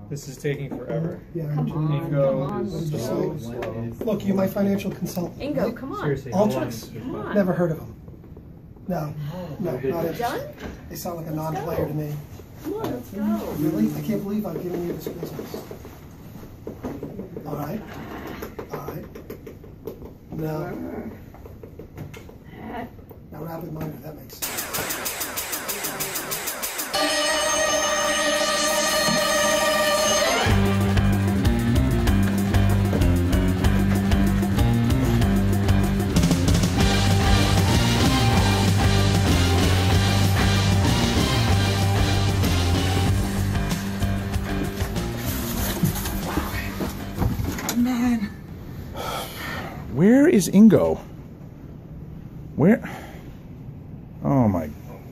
This is taking forever. Yeah, Come on, Ingo is so slow. Look, you're my financial consultant. Ingo, right? come on. Seriously, Ultras? Come on. Never heard of them. No, not interested. Done? They sound like a non-player to me. Come on, let's go. Really? I can't believe I'm giving you this business. All right. All right. No. Now, RapidMiner, that makes sense. Man. Where is Ingo? Where? Oh my.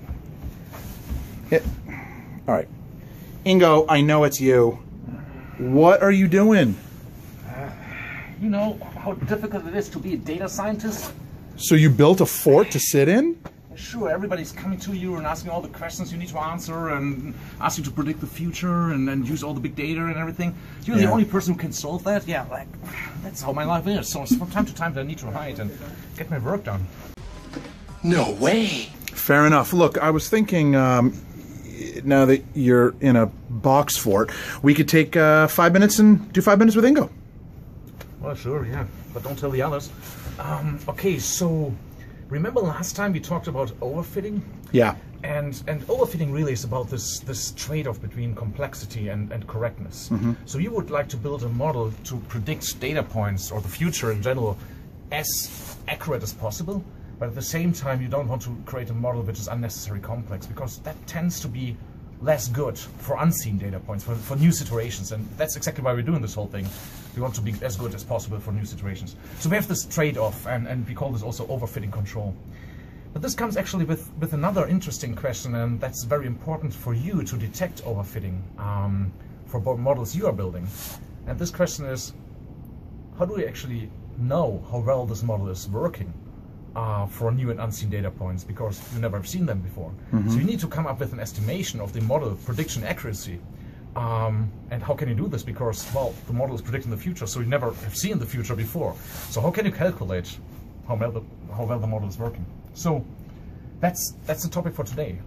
All right. Ingo, I know it's you. What are you doing? You know how difficult it is to be a data scientist? So you built a fort to sit in? Sure, everybody's coming to you and asking all the questions you need to answer and ask you to predict the future and use all the big data and everything. You're the only person who can solve that? Yeah, like, that's how my life is. So from time to time I need to hide and get my work done. No way! Fair enough. Look, I was thinking, now that you're in a box fort, we could take 5 minutes and do 5 minutes with Ingo. Well, sure, yeah, but don't tell the others. Okay, so remember last time we talked about overfitting? Yeah. And overfitting really is about this trade-off between complexity and correctness. So you would like to build a model to predict data points or the future in general as accurate as possible, but at the same time you don't want to create a model which is unnecessarily complex, because that tends to be less good for unseen data points, for new situations, and that's exactly why we're doing this whole thing. We want to be as good as possible for new situations. So we have this trade-off, and we call this also overfitting control. But this comes actually with another interesting question, and that's very important for you to detect overfitting for models you are building. And this question is, how do we actually know how well this model is working for new and unseen data points, because you never have seen them before? So you need to come up with an estimation of the model prediction accuracy. And how can you do this? Because, well, the model is predicting the future, so you never have seen the future before. So how can you calculate how well the model is working? So that's the topic for today.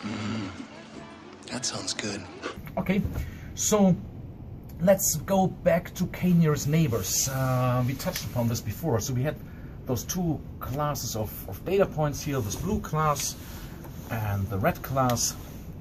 That sounds good. Okay, so let's go back to K-nearest neighbors. We touched upon this before. So we had those two classes of data points here, this blue class and the red class.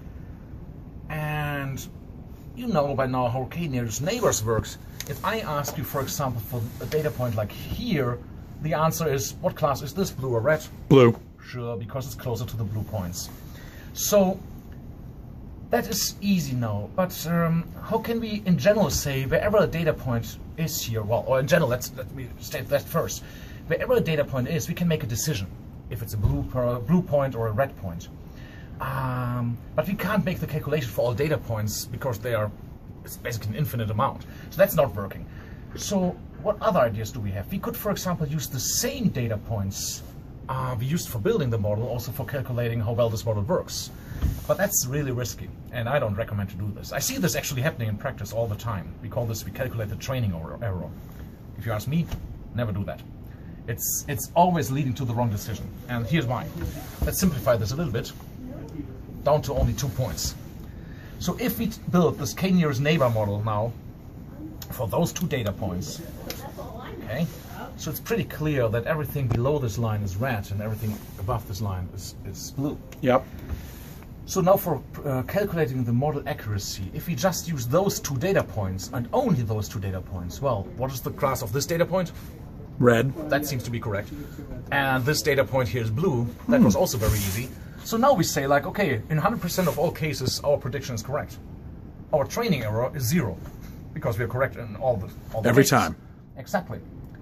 And you know by now how K-nearest neighbors works. If I ask you, for example, for a data point like here, the answer is, what class is this, blue or red? Blue. Sure, because it's closer to the blue points. So that is easy now, but how can we in general say wherever a data point is here, well, or in general, let me state that first. Wherever a data point is, we can make a decision if it's a blue point or a red point. But we can't make the calculation for all data points because it's basically an infinite amount. So that's not working. So what other ideas do we have? We could, for example, use the same data points we used for building the model also for calculating how well this model works. But that's really risky, and I don't recommend to do this. I see this actually happening in practice all the time. We calculate the training error. If you ask me, never do that. It's always leading to the wrong decision. And here's why. Let's simplify this a little bit, down to only 2 points. So if we build this K-nearest neighbor model now for those 2 data points, okay, so it's pretty clear that everything below this line is red and everything above this line is blue. Yep. So now for calculating the model accuracy, if we just use those 2 data points and only those 2 data points, well, what is the class of this data point? Red. That seems to be correct. And this data point here is blue. That was also very easy. So now we say, like, okay, in 100% of all cases, our prediction is correct. Our training error is 0, because we are correct in all the Every cases. time. Exactly.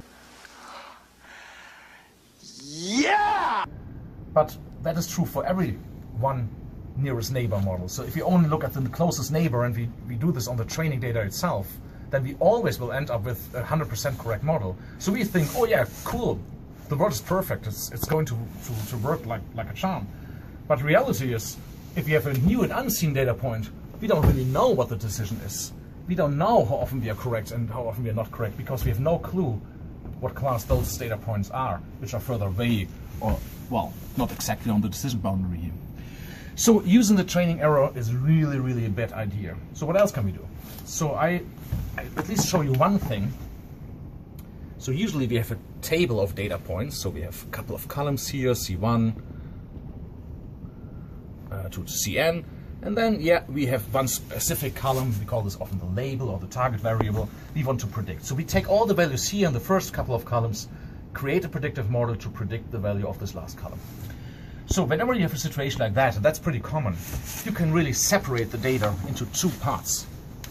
Yeah! But that is true for every one nearest neighbor model. So if we only look at the closest neighbor and we do this on the training data itself, then we always will end up with a 100% correct model. So we think, oh yeah, cool, the world is perfect, it's going to work like a charm. But reality is, if we have a new and unseen data point, we don't really know what the decision is. we don't know how often we are correct and how often we are not correct, because we have no clue what class those data points are, which are further away, or, well, not exactly on the decision boundary here. So using the training error is really, really a bad idea. So what else can we do? So I at least show you one thing. So usually we have a table of data points. So we have a couple of columns here, C1 to Cn. And then, yeah, we have one specific column. We call this often the label or the target variable we want to predict. So we take all the values here in the first couple of columns, create a predictive model to predict the value of this last column. So whenever you have a situation like that, and that's pretty common, you can really separate the data into two parts.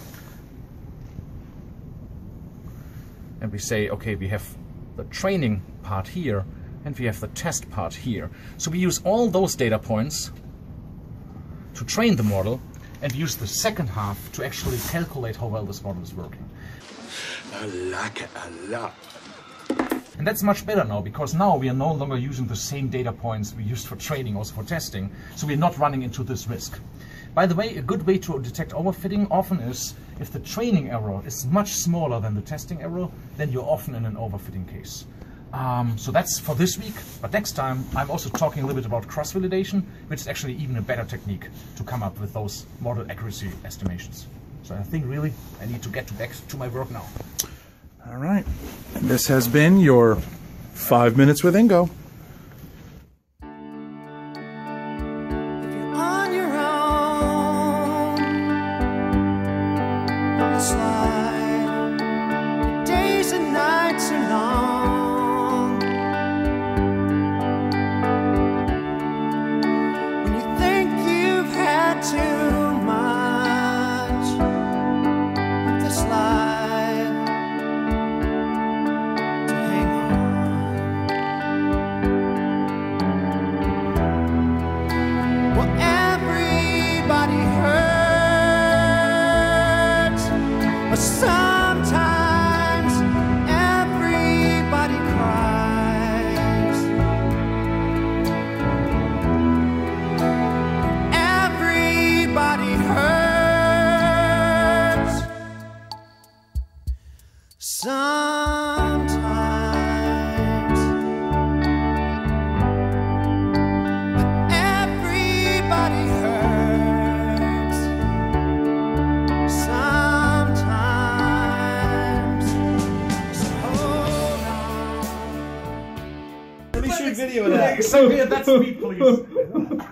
And we say, okay, we have the training part here, and we have the test part here. So we use all those data points to train the model, and use the second half to actually calculate how well this model is working. I like it a lot. And that's much better now, because now we are no longer using the same data points we used for training, also for testing, so we're not running into this risk. By the way, a good way to detect overfitting often is if the training error is much smaller than the testing error, then you're often in an overfitting case. So that's for this week, but next time I'm also talking a little bit about cross-validation, which is actually even a better technique to come up with those model accuracy estimations. So I think really I need to get back to my work now. All right. And this has been your 5 Minutes with Ingo. On your own, on the slide, your days and nights are long. When you think you've had too much of this life to hang on. Well, everybody hurts, but sometimes everybody cries. Everybody hurts sometimes. Everybody hurts sometimes. So hold on. Pretty sweet video of that. So yeah, that's me, please.